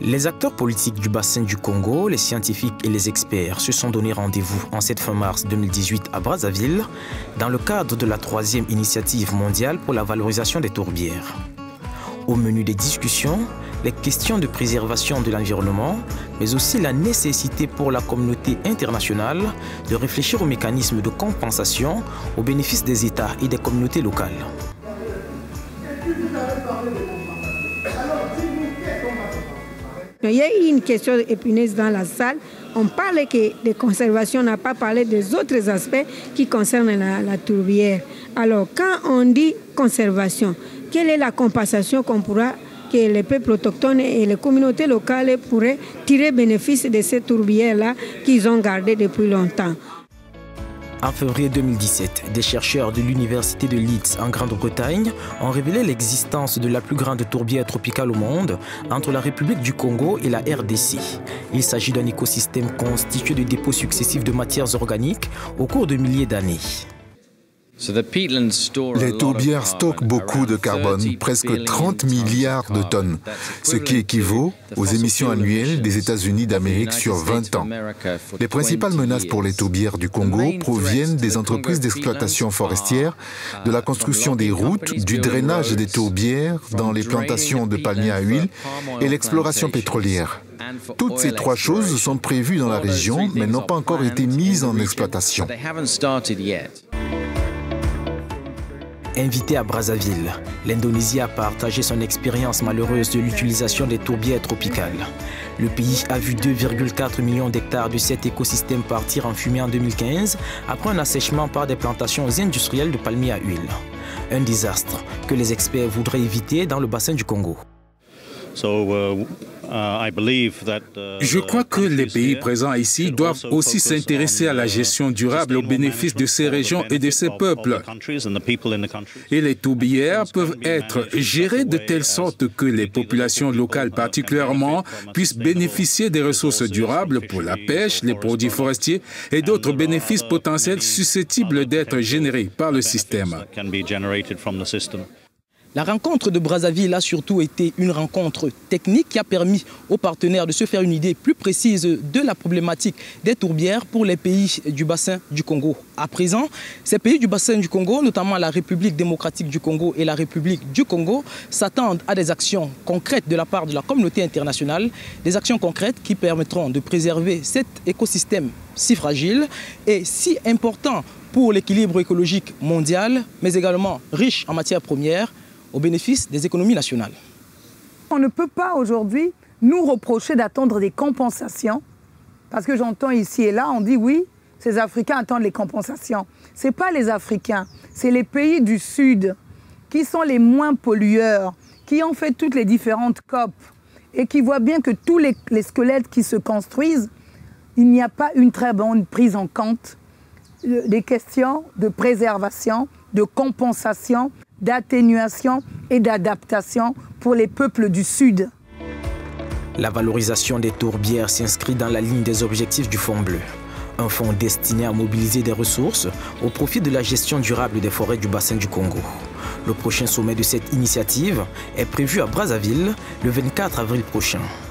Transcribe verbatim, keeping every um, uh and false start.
Les acteurs politiques du bassin du Congo, les scientifiques et les experts se sont donné rendez-vous en cette fin mars deux mille dix-huit à Brazzaville dans le cadre de la troisième initiative mondiale pour la valorisation des tourbières. Au menu des discussions, les questions de préservation de l'environnement, mais aussi la nécessité pour la communauté internationale de réfléchir aux mécanismes de compensation au bénéfice des États et des communautés locales. Il y a eu une question épineuse dans la salle. On parle que de conservation, on n'a pas parlé des autres aspects qui concernent la, la tourbière. Alors, quand on dit conservation, quelle est la compensation qu'on pourra, que les peuples autochtones et les communautés locales pourraient tirer bénéfice de ces tourbières-là qu'ils ont gardées depuis longtemps? En février deux mille dix-sept, des chercheurs de l'université de Leeds en Grande-Bretagne ont révélé l'existence de la plus grande tourbière tropicale au monde entre la République du Congo et la R D C. Il s'agit d'un écosystème constitué de dépôts successifs de matières organiques au cours de milliers d'années. Les tourbières stockent beaucoup de carbone, presque trente milliards de tonnes, ce qui équivaut aux émissions annuelles des États-Unis d'Amérique sur vingt ans. Les principales menaces pour les tourbières du Congo proviennent des entreprises d'exploitation forestière, de la construction des routes, du drainage des tourbières dans les plantations de palmiers à huile et l'exploration pétrolière. Toutes ces trois choses sont prévues dans la région, mais n'ont pas encore été mises en exploitation. Invité à Brazzaville, l'Indonésie a partagé son expérience malheureuse de l'utilisation des tourbières tropicales. Le pays a vu deux virgule quatre millions d'hectares de cet écosystème partir en fumée en deux mille quinze après un assèchement par des plantations industrielles de palmiers à huile. Un désastre que les experts voudraient éviter dans le bassin du Congo. Je crois que les pays présents ici doivent aussi s'intéresser à la gestion durable au bénéfice de ces régions et de ces peuples. Et les tourbières peuvent être gérées de telle sorte que les populations locales particulièrement puissent bénéficier des ressources durables pour la pêche, les produits forestiers et d'autres bénéfices potentiels susceptibles d'être générés par le système. La rencontre de Brazzaville a surtout été une rencontre technique qui a permis aux partenaires de se faire une idée plus précise de la problématique des tourbières pour les pays du bassin du Congo. À présent, ces pays du bassin du Congo, notamment la République démocratique du Congo et la République du Congo, s'attendent à des actions concrètes de la part de la communauté internationale, des actions concrètes qui permettront de préserver cet écosystème si fragile et si important pour l'équilibre écologique mondial, mais également riche en matières premières, au bénéfice des économies nationales. On ne peut pas aujourd'hui nous reprocher d'attendre des compensations, parce que j'entends ici et là, on dit oui, ces Africains attendent les compensations. Ce n'est pas les Africains, c'est les pays du Sud qui sont les moins pollueurs, qui ont fait toutes les différentes C O P et qui voient bien que tous les, les squelettes qui se construisent, il n'y a pas une très bonne prise en compte des questions de préservation, de compensation, d'atténuation et d'adaptation pour les peuples du Sud. La valorisation des tourbières s'inscrit dans la ligne des objectifs du Fonds bleu, un fonds destiné à mobiliser des ressources au profit de la gestion durable des forêts du bassin du Congo. Le prochain sommet de cette initiative est prévu à Brazzaville le vingt-quatre avril prochain.